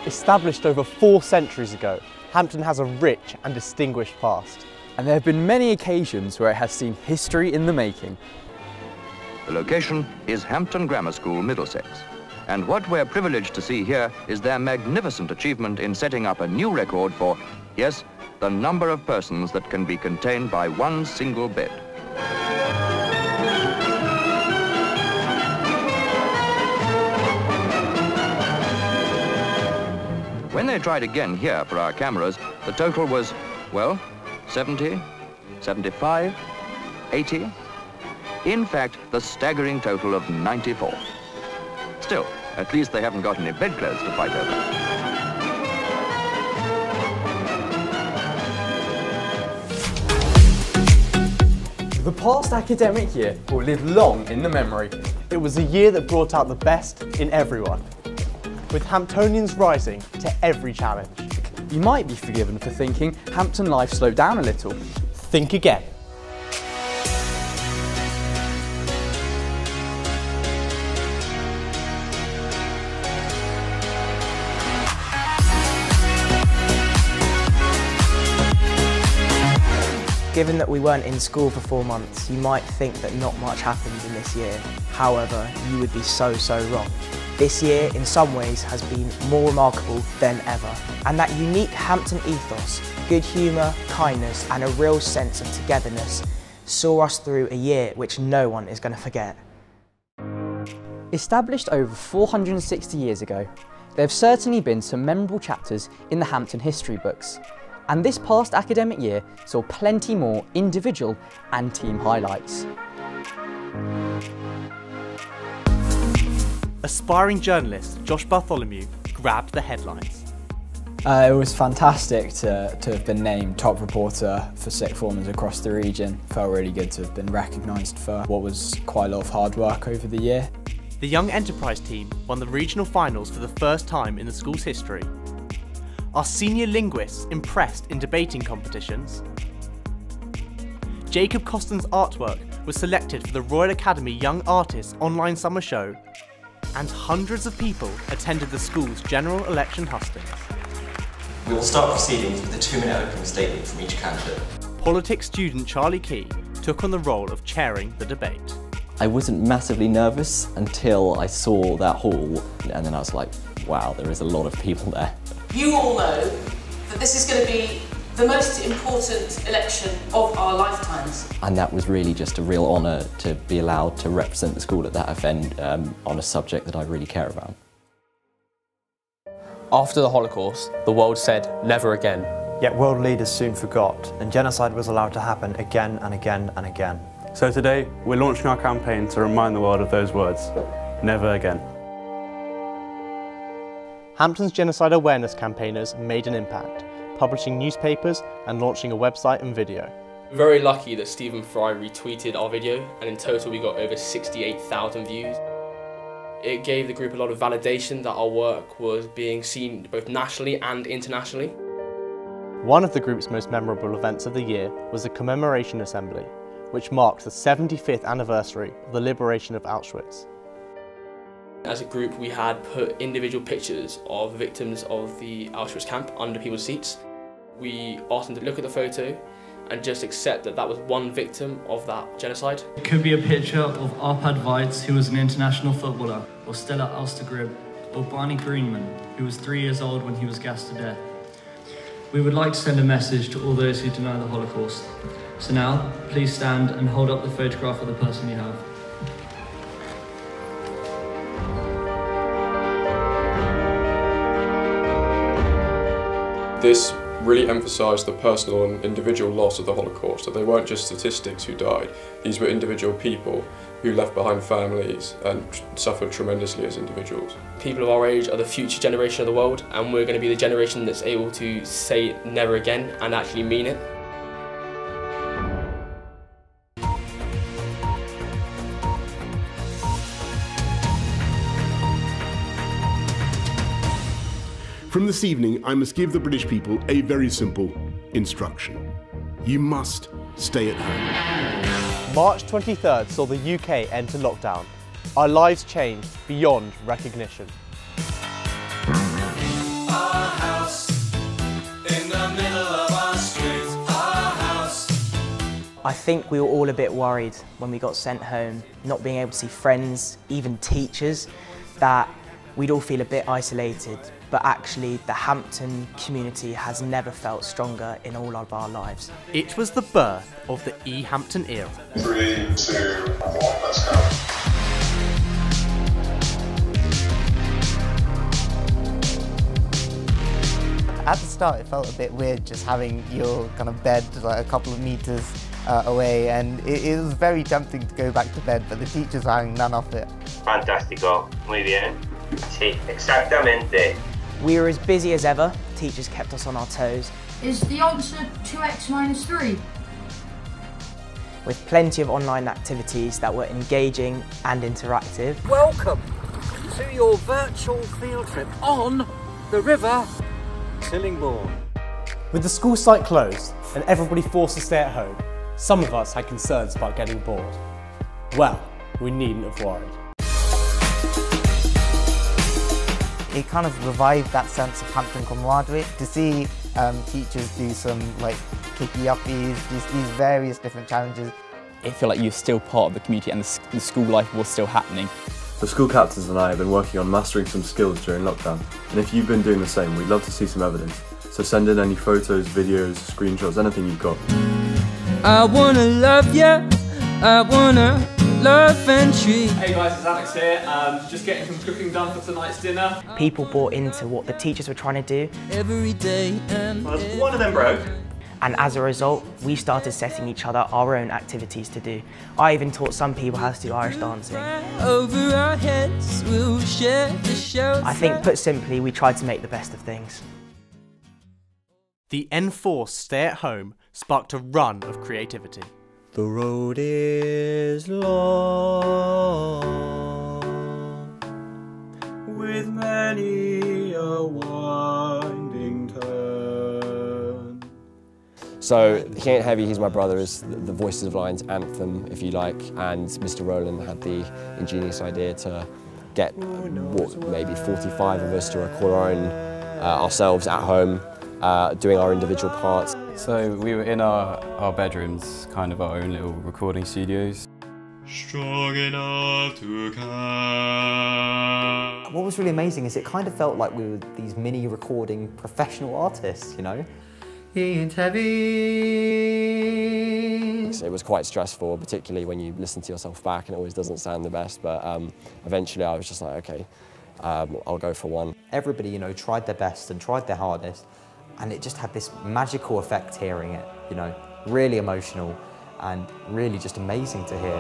Established over 4 centuries ago, Hampton has a rich and distinguished past. And there have been many occasions where it has seen history in the making. The location is Hampton Grammar School, Middlesex. And what we're privileged to see here is their magnificent achievement in setting up a new record for, yes, the number of persons that can be contained by one single bed. When they tried again here for our cameras, the total was, well, 70, 75, 80. In fact, the staggering total of 94. Still, at least they haven't got any bedclothes to fight over. The past academic year will live long in the memory. It was a year that brought out the best in everyone, with Hamptonians rising to every challenge. You might be forgiven for thinking Hampton life slowed down a little. Think again. Given that we weren't in school for 4 months, you might think that not much happened in this year. However, you would be so wrong. This year, in some ways, has been more remarkable than ever. And that unique Hampton ethos, good humour, kindness and a real sense of togetherness saw us through a year which no one is going to forget. Established over 460 years ago, there have certainly been some memorable chapters in the Hampton history books. And this past academic year saw plenty more individual and team highlights. Aspiring journalist Josh Bartholomew grabbed the headlines. It was fantastic to have been named top reporter for sixth formers across the region. Felt really good to have been recognised for what was quite a lot of hard work over the year. The Young Enterprise team won the regional finals for the first time in the school's history. Our senior linguists impressed in debating competitions. Jacob Coston's artwork was selected for the Royal Academy Young Artists online summer show, and hundreds of people attended the school's general election hustings. We will start proceedings with a 2-minute opening statement from each candidate. Politics student Charlie Key took on the role of chairing the debate. I wasn't massively nervous until I saw that hall, and then I was like, wow, there is a lot of people there. You all know that this is going to be the most important election of our lifetimes. And that was really just a real honour to be allowed to represent the school at that event on a subject that I really care about. After the Holocaust, the world said never again. Yet world leaders soon forgot, and genocide was allowed to happen again and again and again. So today, we're launching our campaign to remind the world of those words, never again. Hampton's genocide awareness campaigners made an impact, publishing newspapers and launching a website and video. We're very lucky that Stephen Fry retweeted our video, and in total we got over 68,000 views. It gave the group a lot of validation that our work was being seen both nationally and internationally. One of the group's most memorable events of the year was the Commemoration Assembly, which marked the 75th anniversary of the liberation of Auschwitz. As a group, we had put individual pictures of victims of the Auschwitz camp under people's seats. We asked them to look at the photo and just accept that that was one victim of that genocide. It could be a picture of Arpad Weitz, who was an international footballer, or Stella Alstergrib, or Barney Greenman, who was 3 years old when he was gassed to death. We would like to send a message to all those who deny the Holocaust. So now, please stand and hold up the photograph of the person you have. This really emphasised the personal and individual loss of the Holocaust, that they weren't just statistics who died, these were individual people who left behind families and suffered tremendously as individuals. People of our age are the future generation of the world, and we're going to be the generation that's able to say never again and actually mean it. From this evening, I must give the British people a very simple instruction. You must stay at home. March 23rd saw the UK enter lockdown. Our lives changed beyond recognition. I think we were all a bit worried when we got sent home, not being able to see friends, even teachers, that we'd all feel a bit isolated. But actually, the Hampton community has never felt stronger in all of our lives. It was the birth of the Hampton era. 3, 2, 1, let's go. At the start, it felt a bit weird just having your kind of bed like a couple of meters away, and it was very tempting to go back to bed, but the teachers were having none of it. Fantástico, muy bien. Sí, exactamente. We were as busy as ever. Teachers kept us on our toes. Is the answer 2x minus 3? With plenty of online activities that were engaging and interactive. Welcome to your virtual field trip on the River Tillingbourne. With the school site closed and everybody forced to stay at home, some of us had concerns about getting bored. Well, we needn't have worried. It kind of revived that sense of Hampton camaraderie to see teachers do some like kicky-uppies, these various different challenges. I feel like you're still part of the community and the school life was still happening. The school captains and I have been working on mastering some skills during lockdown, and if you've been doing the same, we'd love to see some evidence. So send in any photos, videos, screenshots, anything you've got. I wanna love ya, I wanna love and treat. Hey guys, it's Alex here. Just getting some cooking done for tonight's dinner. People bought into what the teachers were trying to do. Every day and one of them broke. And as a result, we started setting each other our own activities to do. I even taught some people how to do Irish dancing. Over our heads, we'll share the show. I think, put simply, we tried to make the best of things. The enforced stay at home sparked a run of creativity. The road is long, with many a winding turn. So He Ain't Heavy, He's My Brother is the Voices of Lion's anthem, if you like, and Mr. Rowland had the ingenious idea to get maybe 45 of us to record our own ourselves at home, doing our individual parts. So we were in our bedrooms, kind of our own little recording studios. Strong enough to count. What was really amazing is it kind of felt like we were these mini recording professional artists, you know? It was quite stressful, particularly when you listen to yourself back and it always doesn't sound the best, but eventually I was just like, okay, I'll go for one. Everybody, you know, tried their best and tried their hardest, and it just had this magical effect hearing it, you know, really emotional and really just amazing to hear.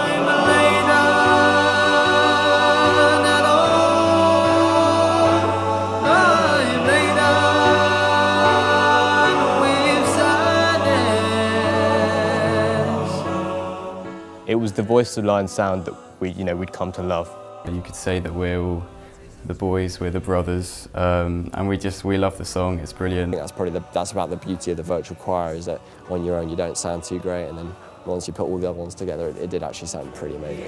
It was the Voice of Lion sound that we'd come to love. You could say that we're all the boys, we're the brothers, and we love the song. It's brilliant. I think that's about the beauty of the virtual choir, is that on your own you don't sound too great, and then once you put all the other ones together, it did actually sound pretty amazing.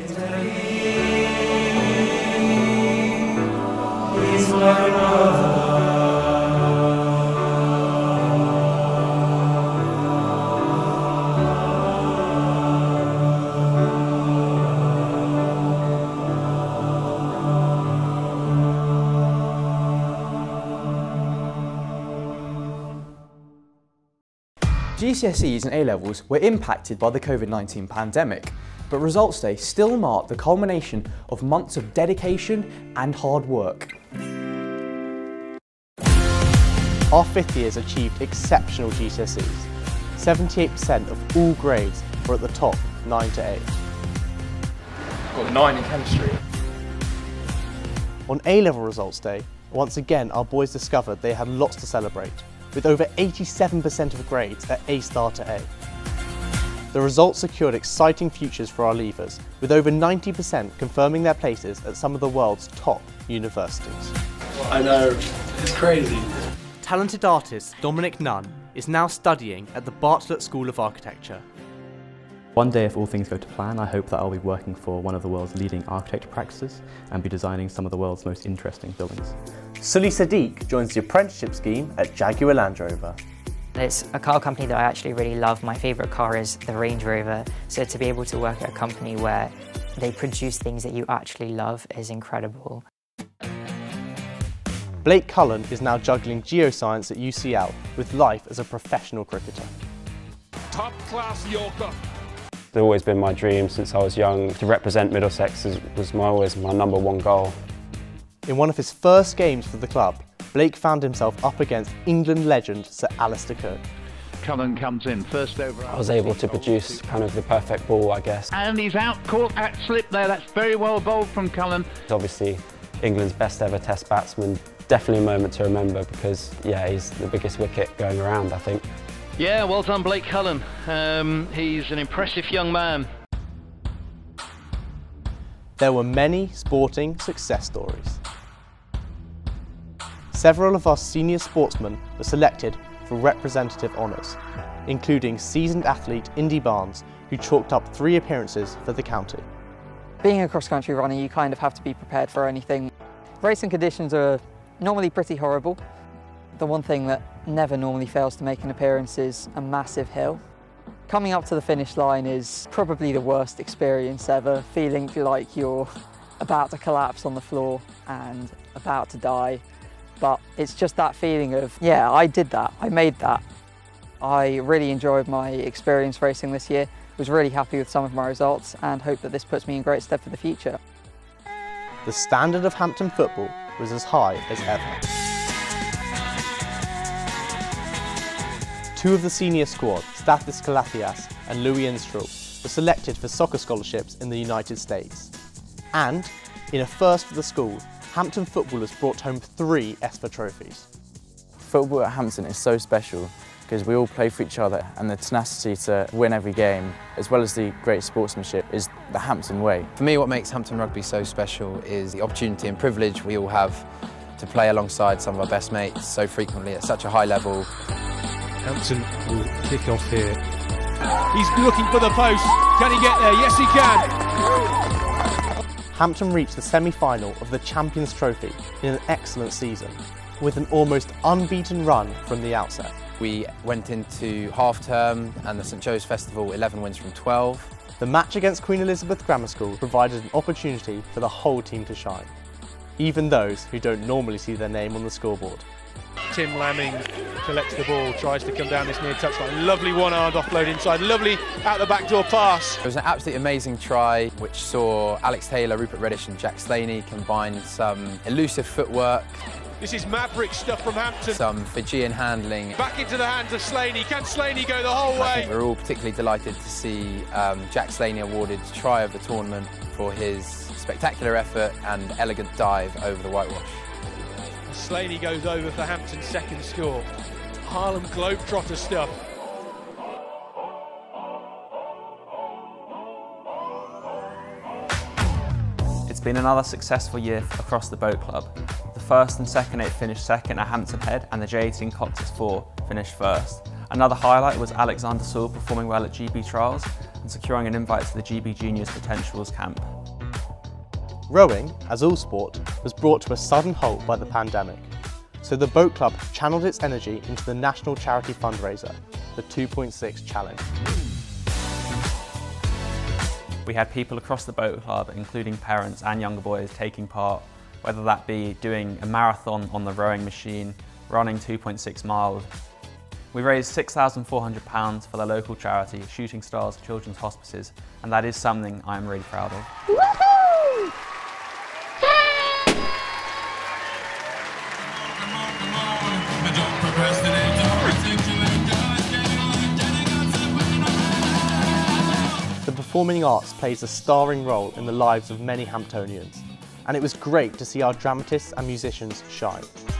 GCSEs and A-levels were impacted by the COVID-19 pandemic, but results day still marked the culmination of months of dedication and hard work. Our fifth years achieved exceptional GCSEs. 78% of all grades were at the top, 9 to 8. Got 9 in chemistry. On A-level results day, once again our boys discovered they had lots to celebrate, with over 87% of grades at A-star to A. The results secured exciting futures for our leavers, with over 90% confirming their places at some of the world's top universities. I know, it's crazy. Talented artist Dominic Nunn is now studying at the Bartlett School of Architecture. One day, if all things go to plan, I hope that I'll be working for one of the world's leading architecture practices and be designing some of the world's most interesting buildings. Sully Sadiq joins the apprenticeship scheme at Jaguar Land Rover. It's a car company that I actually really love. My favourite car is the Range Rover, so to be able to work at a company where they produce things that you actually love is incredible. Blake Cullen is now juggling geoscience at UCL with life as a professional cricketer. Top class Yorker. It's always been my dream since I was young. To represent Middlesex was always my #1 goal. In one of his first games for the club, Blake found himself up against England legend Sir Alistair Cook. Cullen comes in, first over. I was able to produce kind of the perfect ball, I guess. And he's out, caught at slip there. That's very well bowled from Cullen. Obviously, England's best ever Test batsman. Definitely a moment to remember because, yeah, he's the biggest wicket going around, I think. Yeah, well done, Blake Cullen. He's an impressive young man. There were many sporting success stories. Several of our senior sportsmen were selected for representative honours, including seasoned athlete Indy Barnes, who chalked up 3 appearances for the county. Being a cross-country runner, you kind of have to be prepared for anything. Racing conditions are normally pretty horrible. The one thing that never normally fails to make an appearance is a massive hill. Coming up to the finish line is probably the worst experience ever, feeling like you're about to collapse on the floor and about to die. But it's just that feeling of, yeah, I did that, I made that. I really enjoyed my experience racing this year, was really happy with some of my results and hope that this puts me in great stead for the future. The standard of Hampton football was as high as ever. 2 of the senior squad, Stathis Kalathias and Louis Instraw, were selected for soccer scholarships in the United States. And, in a first for the school, Hampton footballers brought home 3 ESPA trophies. Football at Hampton is so special because we all play for each other, and the tenacity to win every game, as well as the great sportsmanship, is the Hampton way. For me, what makes Hampton Rugby so special is the opportunity and privilege we all have to play alongside some of our best mates so frequently at such a high level. Hampton will kick off here. He's looking for the post. Can he get there? Yes, he can. Hampton reached the semi-final of the Champions Trophy in an excellent season, with an almost unbeaten run from the outset. We went into half-term and the St Joe's Festival 11 wins from 12. The match against Queen Elizabeth Grammar School provided an opportunity for the whole team to shine, even those who don't normally see their name on the scoreboard. Tim Lamming collects the ball, tries to come down this near touchline. Lovely one-armed offload inside, lovely out the back door pass. It was an absolutely amazing try which saw Alex Taylor, Rupert Reddish and Jack Slaney combine some elusive footwork. This is maverick stuff from Hampton. Some Fijian handling. Back into the hands of Slaney. Can Slaney go the whole way? We're all particularly delighted to see Jack Slaney awarded try of the tournament for his spectacular effort and elegant dive over the whitewash. Slaney goes over for Hampton's second score. Harlem Globetrotter stuff. It's been another successful year across the boat club. The first and second 8 finished second at Hampton Head, and the J18 Cockters 4 finished first. Another highlight was Alexander Sewell performing well at GB Trials and securing an invite to the GB Juniors Potentials camp. Rowing, as all sport, was brought to a sudden halt by the pandemic, so the boat club channeled its energy into the national charity fundraiser, the 2.6 Challenge. We had people across the boat club, including parents and younger boys, taking part, whether that be doing a marathon on the rowing machine, running 2.6 miles. We raised £6,400 for the local charity, Shooting Stars Children's Hospices, and that is something I am really proud of. Woohoo! The performing arts plays a starring role in the lives of many Hamptonians, and it was great to see our dramatists and musicians shine.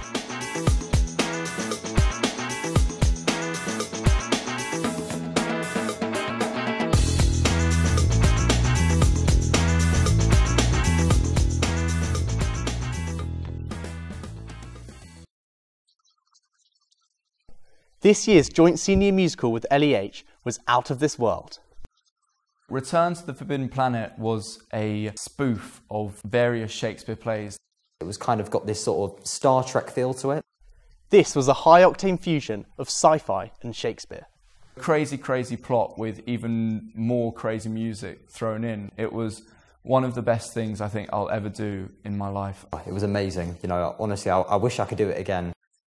This year's joint senior musical with LEH was out of this world. Return to the Forbidden Planet was a spoof of various Shakespeare plays. It was kind of got this sort of Star Trek feel to it. This was a high-octane fusion of sci-fi and Shakespeare. Crazy, crazy plot with even more crazy music thrown in. It was one of the best things I think I'll ever do in my life. It was amazing. You know, honestly, I wish I could do it again.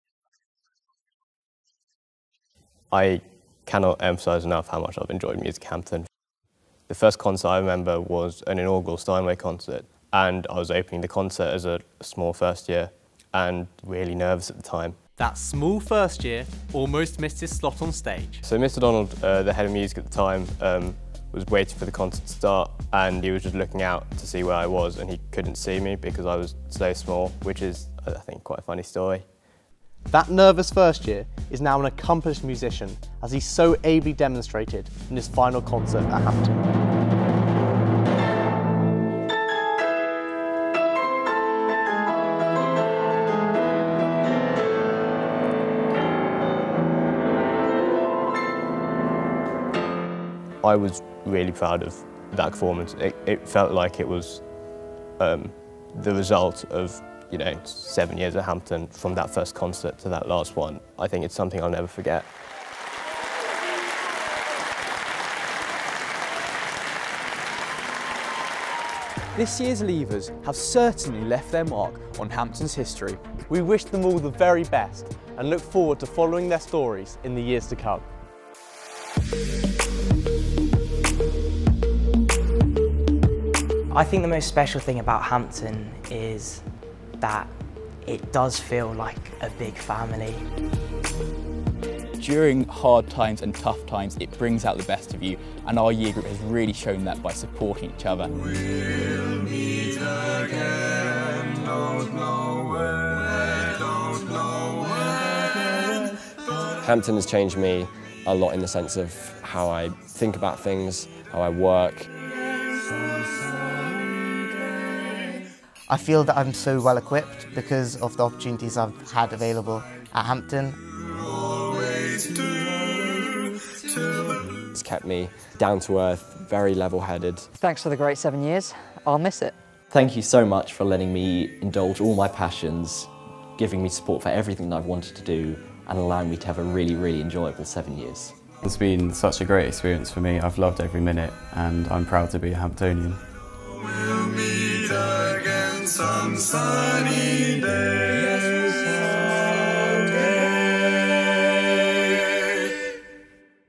I cannot emphasise enough how much I've enjoyed Music Hampton. The first concert I remember was an inaugural Steinway concert, and I was opening the concert as a small first year and really nervous at the time. That small first year almost missed his slot on stage. So Mr. Donald, the head of music at the time, was waiting for the concert to start, and he was just looking out to see where I was, and he couldn't see me because I was so small, which is, I think, quite a funny story. That nervous first year is now an accomplished musician, as he so ably demonstrated in his final concert at Hampton. I was really proud of that performance. It felt like it was the result of 7 years at Hampton, from that first concert to that last one. I think it's something I'll never forget. This year's leavers have certainly left their mark on Hampton's history. We wish them all the very best and look forward to following their stories in the years to come. I think the most special thing about Hampton is that it does feel like a big family. During hard times and tough times, it brings out the best of you, and our year group has really shown that by supporting each other. We'll meet again, don't know where, don't know when. Hampton has changed me a lot in the sense of how I think about things, how I work. I feel that I'm so well equipped because of the opportunities I've had available at Hampton. It's kept me down to earth, very level-headed. Thanks for the great 7 years. I'll miss it. Thank you so much for letting me indulge all my passions, giving me support for everything that I've wanted to do, and allowing me to have a really, really enjoyable 7 years. It's been such a great experience for me. I've loved every minute, and I'm proud to be a Hamptonian. We'll meet again some sunny day.